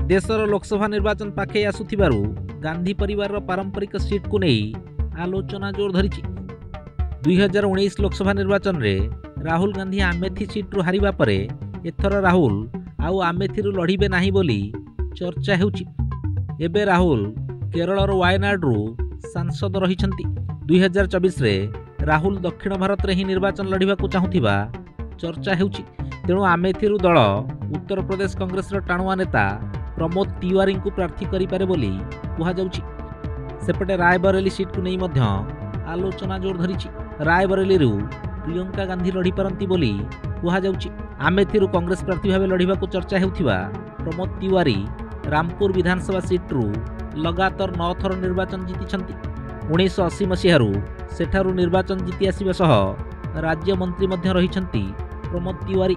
देशर लोकसभा निर्वाचन पाखे आसुथिबारु गांधी परिवार पारंपरिक सीट को नहीं आलोचना जोर धरी। 2019 लोकसभा निर्वाचन में राहुल गांधी आमेथी सीट्रु हारिबा परे एथर राहुल आउ आमेथीरु लड़िबे नाही बोली चर्चा हेउची। एबे राहुल केरलर वायनाडरू सांसद रहिछंती। 2024 रे राहुल दक्षिण भारत रे ही निर्वाचन लड़िबाकू चाहुथिबा चर्चा हेउची। तेणु आमेथीरु दल उत्तर प्रदेश कांग्रेस टाणुआ नेता प्रमोद तिवारी को प्रार्थी करिपारे बोली कुहाଯାଉଛି। सेपटे रायबरेली सीट को नहीं मध्य आलोचना जोर धरिछि। रायबरेली प्रियंका गांधी लड़ी पारंती बोली कुहाଯାଉଛି। आमेथीरु कांग्रेस प्रार्थी भाव लड़िबाकू चर्चा हेउथिबा प्रमोद तिवारी रामपुर विधानसभा सीट्रु लगातार 9 थर निर्वाचन जीतिछंती। 1980 मसीहारू सेठारू निर्वाचन जीति आसिबा सह राज्य मंत्री मध्य रहिछंती प्रमोद तिवारी।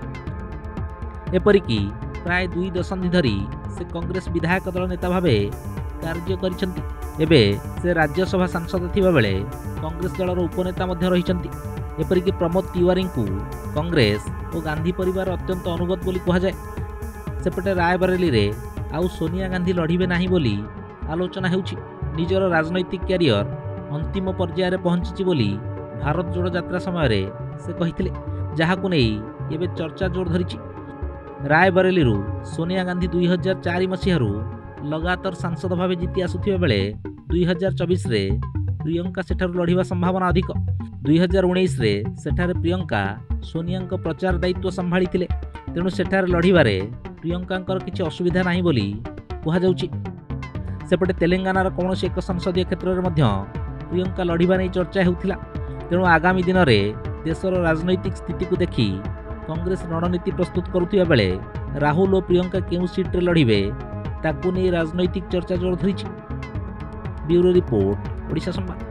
एपरिकी प्राय 2 दशंधि धरी से कांग्रेस विधायक दल नेता भावे कार्य करिछंती। एबे से राज्यसभा सांसद थिबा बेले कांग्रेस दलर उपनेता मध्य रहिछंती। एपरिकी प्रमोद तिवारी को कांग्रेस और गांधी परिवार अत्यंत अनुगत बोली कहा जाए। सेपटे रायबरेली रे आउ सोनिया गांधी लड़िबे नाही बोली आलोचना हेउची। निजर राजनैतिक कैरियर अंतिम पर्यायर पहुंची बोली भारत जोड़ो यात्रा समय रे से कहिथिले, जहाकू नहीं एबे चर्चा जोर धरिची। रायबरेली सोनिया गांधी 2004 मसीहारू लगातार सांसद भावे जीति आसुथिबा बेले 2024 रे प्रियंका सेठारू लड़िबा संभावना अधिक। 2019 रे सेठारे प्रियंका सोनिया प्रचार दायित्व संभाली थिले। तेणु सेठारे लड़िबारे प्रियंका किसी असुविधा नहीं बोली कुहाଯାଉଛି। सेपटे तेलंगानार कौनसी एक संसदीय क्षेत्र में प्रियंका लड़िबा नहीं चर्चा हेउथिला। तेणु आगामी दिन में देशर राजनैतिक स्थिति को देखि कांग्रेस रणनीति प्रस्तुत करुथिबा बेले राहुल और प्रियंका केउ सीट रे लड़िबे ताकू नहीं राजनैतिक चर्चा जोर धरिछि। ब्यूरो रिपोर्ट, ओडिशा संवाद।